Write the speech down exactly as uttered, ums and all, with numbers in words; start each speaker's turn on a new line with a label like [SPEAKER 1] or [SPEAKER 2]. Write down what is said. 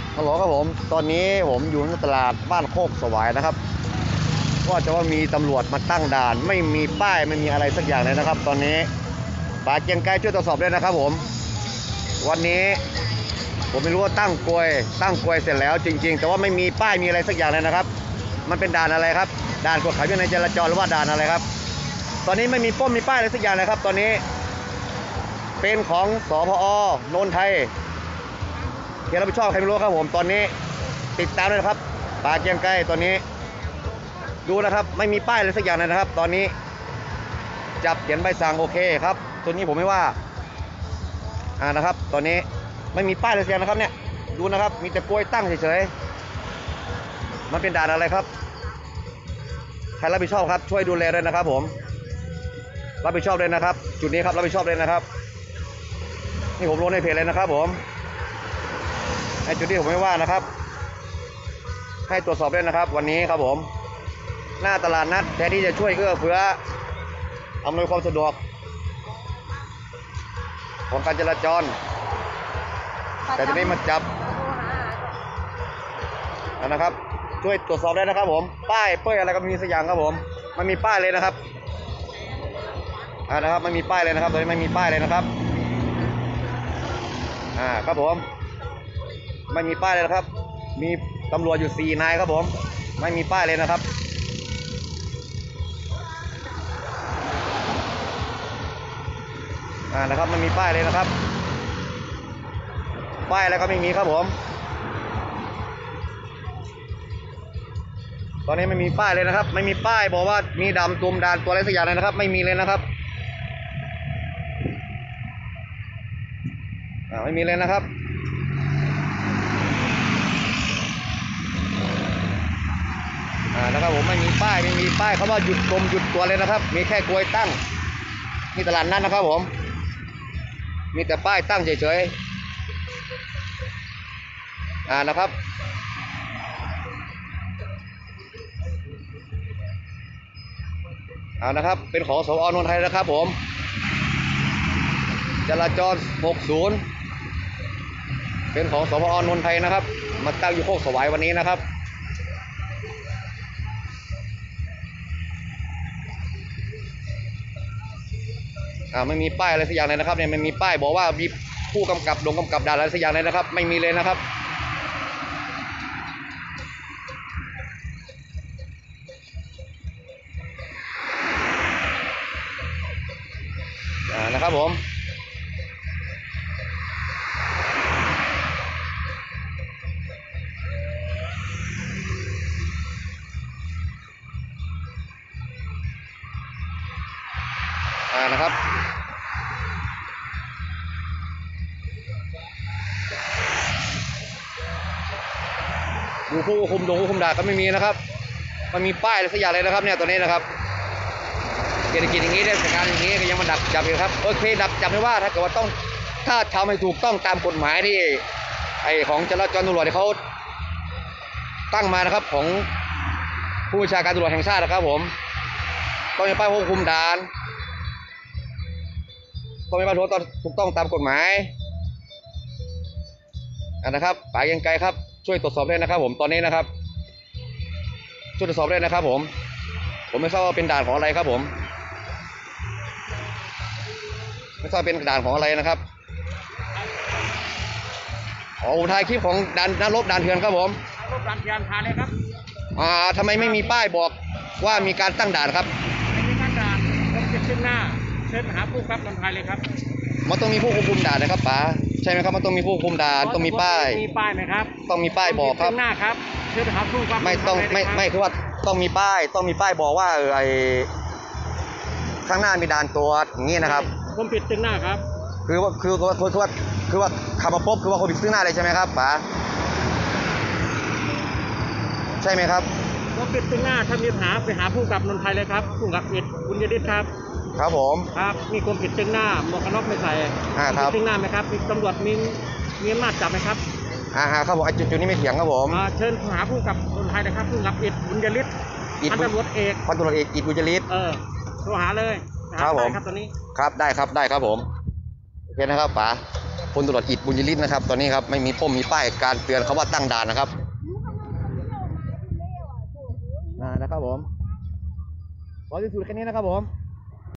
[SPEAKER 1] ฮัลโหลครับผมตอนนี้ผมอยู่ในตลาดบ้านโคกสวายนะครับก็จะว่ามีตำรวจมาตั้งด่านไม่มีป้ายไม่มีอะไรสักอย่างเลยนะครับตอนนี้ป่าเกียงไกรช่วยตรวจสอบด้วยนะครับผมวันนี้ผมไม่รู้ว่าตั้งกลวยตั้งกลวยเสร็จแล้วจริงๆแต่ว่าไม่มีป้ายมีอะไรสักอย่างเลยนะครับมันเป็นด่านอะไรครับด่านกวดขันวินัยจราจรหรือว่าด่านอะไรครับตอนนี้ไม่มีป้อมมีป้ายอะไรสักอย่างเลยครับตอนนี้เป็นของสพอนนทไทยเดี๋ยวรับผิดชอบใครไม่รู้ครับผมตอนนี้ติดตามเลยนะครับป่าเกียงไกรตอนนี้ดูนะครับไม่มีป้ายเลยสักอย่างเลยนะครับ ตอนนี้จับเขียนใบสั่งโอเคครับตัวนี้ผมไม่ว่าอ่านะครับตอนนี้ไม่มีป้ายเลยสักอย่างนะครับเนี่ยดูนะครับมีแต่กล้วยตั้งเฉยๆมันเป็นด่านอะไรครับใครรับผิดชอบครับช่วยดูแลด้วยนะครับผมรับผิดชอบเลยนะครับจุดนี้ครับรับผิดชอบเลยนะครับนี่ผมลงในเพจเลยนะครับผมไอ้จุดนี้ผมไม่ว่านะครับให้ตรวจสอบด้วยนะครับวันนี้ครับผมหน้าตลาดนัดแทนที่จะช่วยเอื้อเฟื้ออำนวยความสะดวกของการจราจรแต่ทีนี้มาจับนะครับช่วยตรวจสอบได้นะครับผมป้ายเป้ยอะไรก็มีสักอย่างครับผมมันมีป้ายเลยนะครับอ่านะครับไม่มีป้ายเลยนะครับตอนนี้ไม่มีป้ายเลยนะครับอ่าครับผมไม่มีป้ายเลยนะครับมีตำรวจอยู่สี่นายครับผมไม่มีป้ายเลยนะครับอ่านะครับไม่มีป้ายเลยนะครับป้ายอะไรก็ไม่มีครับผมตอนนี้ไม่มีป้ายเลยนะครับไม่มีป้ายบอกว่ามีดำตุ่มด่านตัวอะไรสักอย่างเลยนะครับไม่มีเลยนะครับอ่าไม่มีเลยนะครับอ่านะครับผมไม่มีป้ายไม่มีป้ายเขาว่าหยุดกลมหยุดตัวเลยนะครับมีแค่กลวยตั้งนี่ตลาดนัดนะครับผมมีแต่ป้ายตั้งเฉยๆอ่านะครับอ่านะครับเป็นของสพอนนทไทยนะครับผมจราจรหกสิบเป็นของสพอนนทไทยนะครับมาตั้งอยู่โคกสวายวันนี้นะครับอ่าไม่มีป้ายอะไรสักอย่างเลยนะครับเนี่ยไม่มีป้ายบอกว่ามีผู้กำกับลงกำกับด่านอะไรสักอย่างเลยนะครับไม่มีเลยนะครับอ่านะครับผมอ่านะครับดูผู้คุมดงผู้คุมด่านก็ไม่มีนะครับมันมีป้ายอะไรสักอย่างเลยนะครับเนี่ยตัวนี้นะครับเศรษฐกิจอย่างนี้เทศกาลอย่างนี้ก็ยังมาดักจับอยู่ครับโอเคดักจับไม่ว่าถ้าเกิดว่าต้องถ้าทำให้ถูกต้องตามกฎหมายที่ไอของจราจรตำรวจเขาตั้งมานะครับของผู้บัญชาการตำรวจแห่งชาตินะครับผมต้องมีป้ายควบคุมด่านต้องมีป้ายถูกต้องตามกฎหมายนะครับป่าเกียงไกรครับช่วยตรวจสอบด้วยนะครับผมตอนนี้นะครับช่วยตรวจสอบด้วยนะครับผมผมไม่ทราบว่าเป็นด่านของอะไรครับผมไม่ทราบเป็นด่านของอะไรนะครับอ๋อผมถ่ายคลิปของด่านนักรบด่านเถื่อนครับผมนักรบด่านเถื่อนถ่ายเลยครับอ่าทำไมไม่มีป้ายบอกว่ามีการตั้งด่านครับไม่มีการด่านต้องติดขึ้นหน้าเชิญหาผู้ครับนำถ่ายเลยครับมันต้องมีผู้ควบคุมด่านนะครับป๋าใช่ไหมครับมันต้องมีผู้ควบคุมด่านต้องมีป้ายมีป้ายไหมครับต้องมีป้ายบอกครับหน้าครับเชิญหาผู้ครับไม่ต้องไม่ไม่คือว่าต้องมีป้ายต้องมีป้ายบอกว่าเออไอข้างหน้ามีด่านตัวอย่างนี้นะครับผมผิดซึ่งหน้าครับคือว่าคือว่าคือว่าคือว่าขับมาพบคือว่าคนผิดซึ่งหน้าเลยใช่ไหมครับป๋าใช่ไหมครับผมผิดซึ่งหน้าถ้ามีปัญหาไปหาผู้กับนนทไทยเลยครับผู้กับอิดคุณยดิษครับครับผมครับมีคนผิดซึ่งหน้าหมวกกันน็อกไม่ใส่อ่าครับซึ่งหน้าไหมครับมีตำรวจมีมีอำนาจจับไหมครับอ่าครับผมจุดจุดนี้ไม่เถียงครับผมเชิญหาผู้กับนนทไทยนะครับผู้กับอิดคุณยดิษพันตำรวจเอกพันตำรวจเอกอิดคุณยดิษเออโทรหาเลยครับผมครับตอนนี้ครับได้ครับได้ครับผมโอเคนะครับป๋าพลตำรวจอิฐบุญยฤทธิ์นะครับตอนนี้ครับไม่มีพ่มมีป้ายการเตือนเขาว่าตั้งด่านนะครับนะนะครับผมขอที่สุดแค่นี้นะครับผม